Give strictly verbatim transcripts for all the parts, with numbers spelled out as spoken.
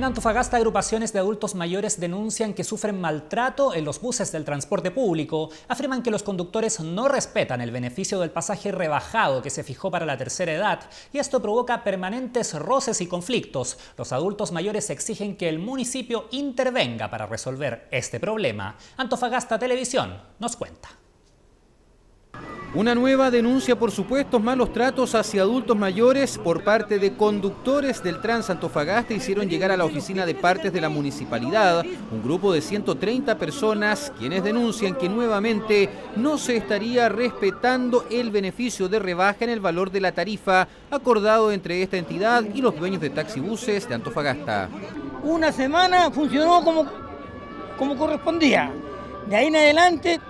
Antofagasta, agrupaciones de adultos mayores denuncian que sufren maltrato en los buses del transporte público. Afirman que los conductores no respetan el beneficio del pasaje rebajado que se fijó para la tercera edad y esto provoca permanentes roces y conflictos. Los adultos mayores exigen que el municipio intervenga para resolver este problema. Antofagasta Televisión nos cuenta. Una nueva denuncia por supuestos malos tratos hacia adultos mayores por parte de conductores del Trans Antofagasta hicieron llegar a la oficina de partes de la municipalidad un grupo de ciento treinta personas quienes denuncian que nuevamente no se estaría respetando el beneficio de rebaja en el valor de la tarifa acordado entre esta entidad y los dueños de taxibuses de Antofagasta. Una semana funcionó como, como correspondía. De ahí en adelante,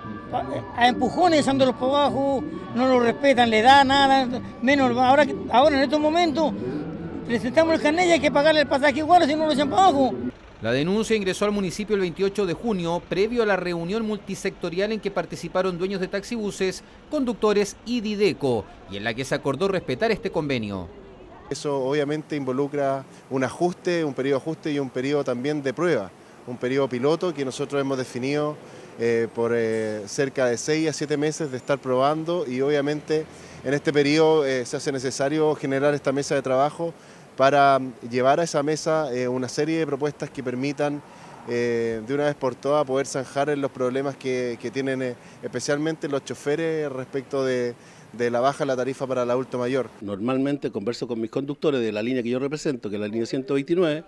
a empujones echándolos para abajo, no lo respetan, le da nada, menos ahora, ahora en estos momentos presentamos el carnet y hay que pagarle el pasaje igual, si no lo echan para abajo. La denuncia ingresó al municipio el veintiocho de junio, previo a la reunión multisectorial en que participaron dueños de taxibuses, conductores y Dideco, y en la que se acordó respetar este convenio. Eso obviamente involucra un ajuste, un periodo de ajuste y un periodo también de prueba, un periodo piloto que nosotros hemos definido Eh, por eh, cerca de seis a siete meses de estar probando y obviamente en este periodo eh, se hace necesario generar esta mesa de trabajo para llevar a esa mesa eh, una serie de propuestas que permitan eh, de una vez por todas poder zanjar en los problemas que, que tienen eh, especialmente los choferes respecto de, de la baja de la tarifa para el adulto mayor. Normalmente converso con mis conductores de la línea que yo represento, que es la línea ciento veintinueve,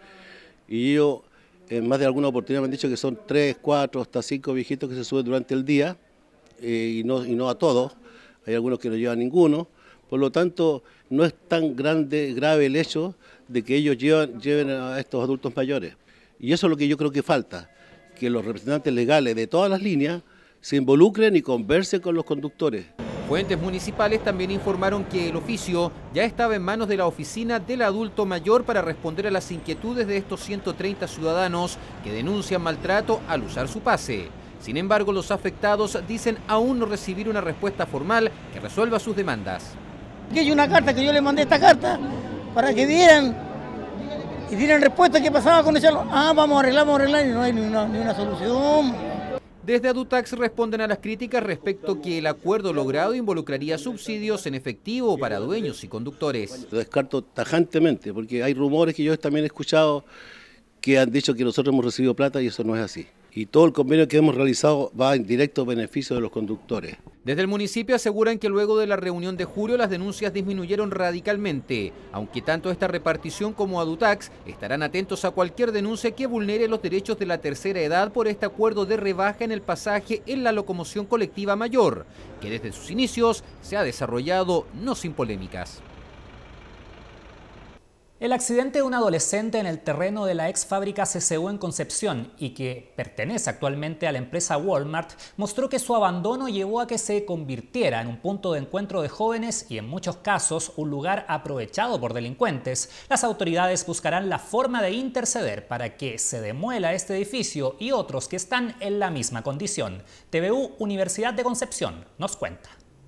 y yo en más de alguna oportunidad me han dicho que son tres, cuatro, hasta cinco viejitos que se suben durante el día eh, y, no, y no a todos. Hay algunos que no llevan ninguno. Por lo tanto, no es tan grande, grave el hecho de que ellos llevan, lleven a estos adultos mayores. Y eso es lo que yo creo que falta, que los representantes legales de todas las líneas se involucren y conversen con los conductores. Fuentes municipales también informaron que el oficio ya estaba en manos de la oficina del adulto mayor para responder a las inquietudes de estos ciento treinta ciudadanos que denuncian maltrato al usar su pase. Sin embargo, los afectados dicen aún no recibir una respuesta formal que resuelva sus demandas. Aquí hay una carta que yo le mandé esta carta para que vieran y dieran respuesta qué pasaba con echarlo. Ah, vamos a arreglar, vamos a arreglar y no hay ni una, ni una solución. Desde Adutax responden a las críticas respecto que el acuerdo logrado involucraría subsidios en efectivo para dueños y conductores. Lo descarto tajantemente porque hay rumores que yo también he escuchado que han dicho que nosotros hemos recibido plata y eso no es así. Y todo el convenio que hemos realizado va en directo beneficio de los conductores. Desde el municipio aseguran que luego de la reunión de julio las denuncias disminuyeron radicalmente, aunque tanto esta repartición como Adutax estarán atentos a cualquier denuncia que vulnere los derechos de la tercera edad por este acuerdo de rebaja en el pasaje en la locomoción colectiva mayor, que desde sus inicios se ha desarrollado no sin polémicas. El accidente de un adolescente en el terreno de la ex fábrica C C U en Concepción y que pertenece actualmente a la empresa Walmart mostró que su abandono llevó a que se convirtiera en un punto de encuentro de jóvenes y en muchos casos un lugar aprovechado por delincuentes. Las autoridades buscarán la forma de interceder para que se demuela este edificio y otros que están en la misma condición. T V U Universidad de Concepción nos cuenta.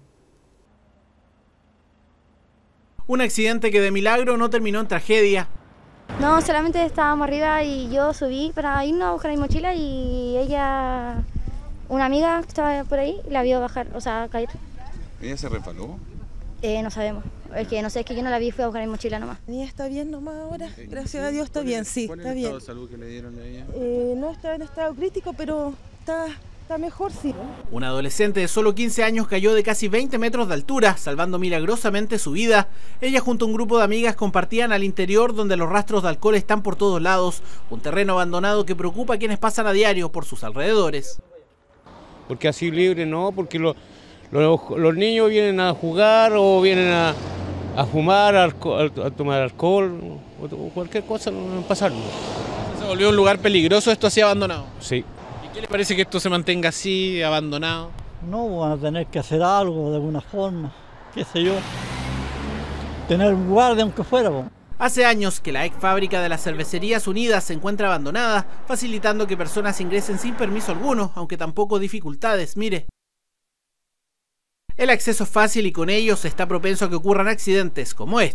Un accidente que de milagro no terminó en tragedia. No, solamente estábamos arriba y yo subí para irnos a buscar mi mochila y ella, una amiga que estaba por ahí, la vio bajar, o sea, caer. ¿Ella se resbaló? Eh, no sabemos, es que no sé, es que yo no la vi, fui a buscar mi mochila nomás. Ella está bien nomás ahora, gracias a Dios está bien, sí, está bien. ¿Cuál es el estado de salud que le dieron a ella? Eh, no está en estado crítico, pero está... Está mejor, sí. Un adolescente de solo quince años cayó de casi veinte metros de altura, salvando milagrosamente su vida. Ella junto a un grupo de amigas compartían al interior donde los rastros de alcohol están por todos lados. Un terreno abandonado que preocupa a quienes pasan a diario por sus alrededores. Porque así libre no, porque lo, lo, los niños vienen a jugar o vienen a, a fumar, a, a tomar alcohol o, o cualquier cosa, no pasa nada. ¿Se volvió un lugar peligroso esto así abandonado? Sí. ¿Qué le parece que esto se mantenga así, abandonado? No, van a tener que hacer algo de alguna forma, qué sé yo, tener un guardia aunque fuera. Po. Hace años que la ex fábrica de las Cervecerías Unidas se encuentra abandonada, facilitando que personas ingresen sin permiso alguno, aunque tampoco dificultades, mire. El acceso es fácil y con ellos está propenso a que ocurran accidentes como este.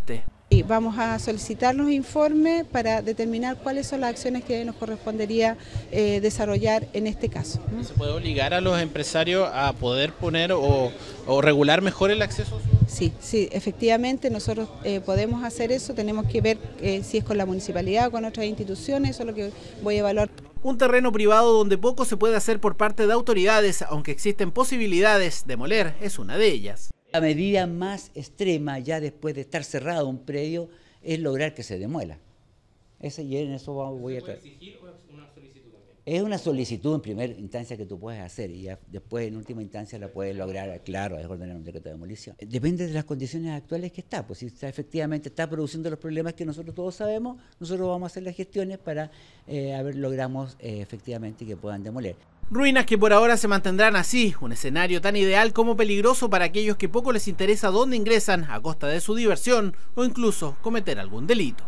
Y vamos a solicitar los informes para determinar cuáles son las acciones que nos correspondería eh, desarrollar en este caso. ¿Se puede obligar a los empresarios a poder poner o, o regular mejor el acceso? Sí, sí, efectivamente nosotros eh, podemos hacer eso, tenemos que ver eh, si es con la municipalidad o con otras instituciones, eso es lo que voy a evaluar. Un terreno privado donde poco se puede hacer por parte de autoridades, aunque existen posibilidades, demoler es una de ellas. La medida más extrema, ya después de estar cerrado un predio, es lograr que se demuela. Ese, y en eso voy a traer. ¿Se puede exigir o es una solicitud también? Es una solicitud en primera instancia que tú puedes hacer y ya después en última instancia la puedes lograr, claro, es ordenar un decreto de demolición. Depende de las condiciones actuales que está, pues si está, efectivamente está produciendo los problemas que nosotros todos sabemos, nosotros vamos a hacer las gestiones para eh, a ver logramos eh, efectivamente que puedan demoler. Ruinas que por ahora se mantendrán así, un escenario tan ideal como peligroso para aquellos que poco les interesa dónde ingresan a costa de su diversión o incluso cometer algún delito.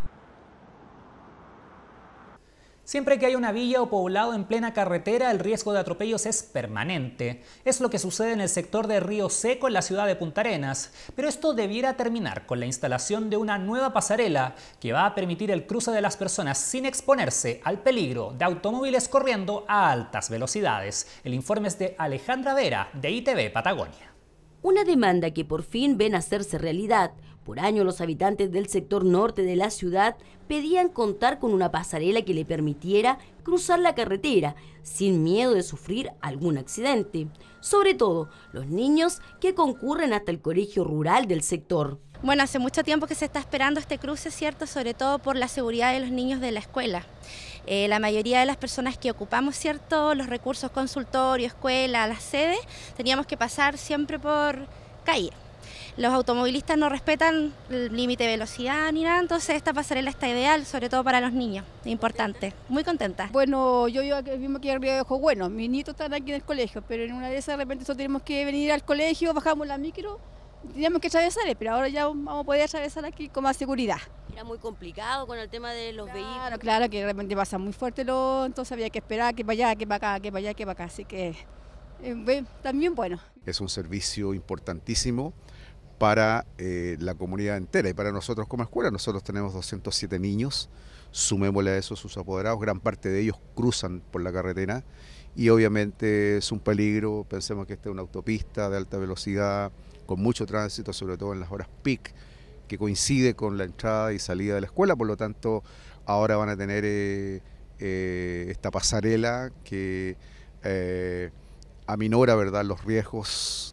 Siempre que hay una villa o poblado en plena carretera, el riesgo de atropellos es permanente. Es lo que sucede en el sector de Río Seco, en la ciudad de Punta Arenas. Pero esto debiera terminar con la instalación de una nueva pasarela que va a permitir el cruce de las personas sin exponerse al peligro de automóviles corriendo a altas velocidades. El informe es de Alejandra Vera, de I T V Patagonia. Una demanda que por fin ven hacerse realidad. Por años los habitantes del sector norte de la ciudad pedían contar con una pasarela que le permitiera cruzar la carretera sin miedo de sufrir algún accidente. Sobre todo los niños que concurren hasta el colegio rural del sector. Bueno, hace mucho tiempo que se está esperando este cruce, ¿cierto? Sobre todo por la seguridad de los niños de la escuela. Eh, la mayoría de las personas que ocupamos, ¿cierto?, los recursos consultorio, escuela, las sedes, teníamos que pasar siempre por calle. Los automovilistas no respetan el límite de velocidad ni nada, entonces esta pasarela está ideal, sobre todo para los niños, importante, muy contenta. Bueno, yo vivo aquí mismo aquí en Río de Ojo, bueno, mis nietos están aquí en el colegio, pero en una de esas de repente nosotros tenemos que venir al colegio, bajamos la micro, teníamos que atravesar, pero ahora ya vamos a poder atravesar aquí con más seguridad. Era muy complicado con el tema de los claro, vehículos. Claro, claro, que de repente pasa muy fuerte, lo, entonces había que esperar que para allá, que para acá, que para allá, que para acá, así que eh, también bueno. Es un servicio importantísimo para eh, la comunidad entera y para nosotros como escuela. Nosotros tenemos doscientos siete niños, sumémosle a eso sus apoderados, gran parte de ellos cruzan por la carretera y obviamente es un peligro. Pensemos que esta es una autopista de alta velocidad con mucho tránsito, sobre todo en las horas peak, que coincide con la entrada y salida de la escuela, por lo tanto ahora van a tener eh, eh, esta pasarela que eh, aminora, ¿verdad?, los riesgos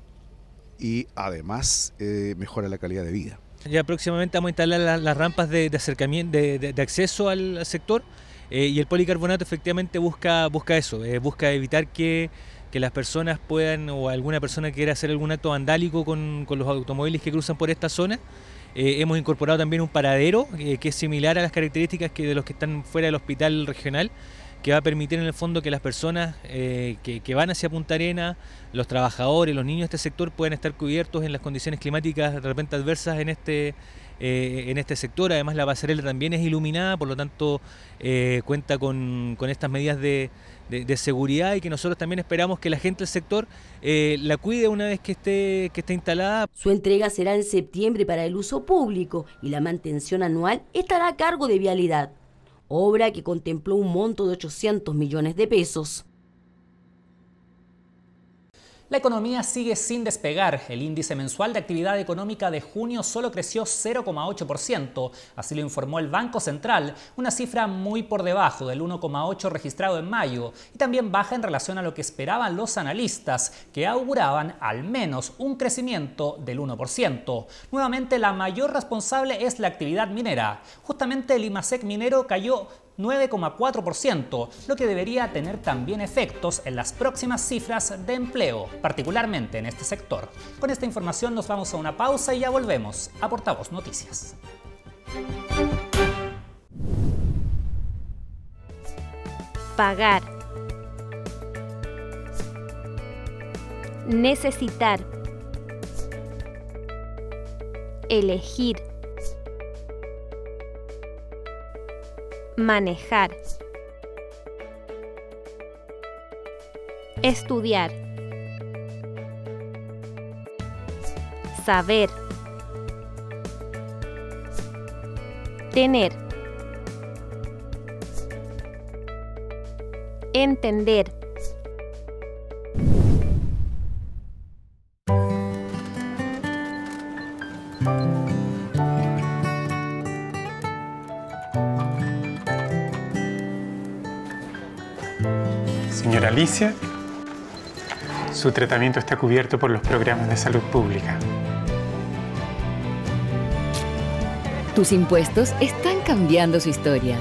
y además eh, mejora la calidad de vida. Ya próximamente vamos a instalar las, las rampas de, de acercamiento, de, de, de acceso al, al sector eh, y el policarbonato efectivamente busca, busca eso, eh, busca evitar que, que las personas puedan o alguna persona quiera hacer algún acto vandálico con, con los automóviles que cruzan por esta zona. Eh, hemos incorporado también un paradero eh, que es similar a las características que de los que están fuera del hospital regional, que va a permitir en el fondo que las personas eh, que, que van hacia Punta Arenas, los trabajadores, los niños de este sector puedan estar cubiertos en las condiciones climáticas de repente adversas en este, eh, en este sector. Además la pasarela también es iluminada, por lo tanto eh, cuenta con, con estas medidas de, de, de seguridad y que nosotros también esperamos que la gente del sector eh, la cuide una vez que esté, que esté instalada. Su entrega será en septiembre para el uso público y la mantención anual estará a cargo de Vialidad. Obra que contempló un monto de ochocientos millones de pesos. La economía sigue sin despegar. El índice mensual de actividad económica de junio solo creció cero coma ocho por ciento, así lo informó el Banco Central, una cifra muy por debajo del uno coma ocho por ciento registrado en mayo y también baja en relación a lo que esperaban los analistas, que auguraban al menos un crecimiento del uno por ciento. Nuevamente la mayor responsable es la actividad minera. Justamente el IMASEC minero cayó nueve coma cuatro por ciento, lo que debería tener también efectos en las próximas cifras de empleo, particularmente en este sector. Con esta información nos vamos a una pausa y ya volvemos a Portavoz Noticias. Pagar. Necesitar. Elegir. Manejar. Estudiar. Saber. Tener. Entender. Señora Alicia, su tratamiento está cubierto por los programas de salud pública. Tus impuestos están cambiando su historia.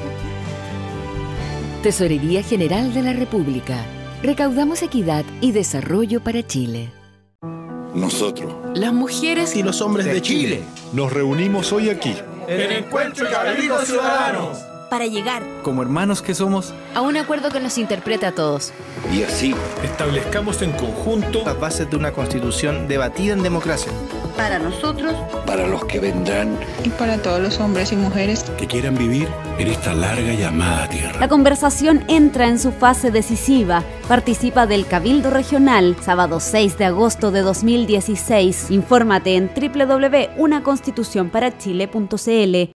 Tesorería General de la República. Recaudamos equidad y desarrollo para Chile. Nosotros, las mujeres y los hombres de, de Chile, Chile, nos reunimos hoy aquí en Encuentro de Cabildos Ciudadanos para llegar, como hermanos que somos, a un acuerdo que nos interprete a todos. Y así establezcamos en conjunto las bases de una constitución debatida en democracia. Para nosotros, para los que vendrán y para todos los hombres y mujeres que quieran vivir en esta larga llamada tierra. La conversación entra en su fase decisiva. Participa del Cabildo Regional, sábado seis de agosto de dos mil dieciséis. Infórmate en doble u doble u doble u punto una constitución para chile punto c l.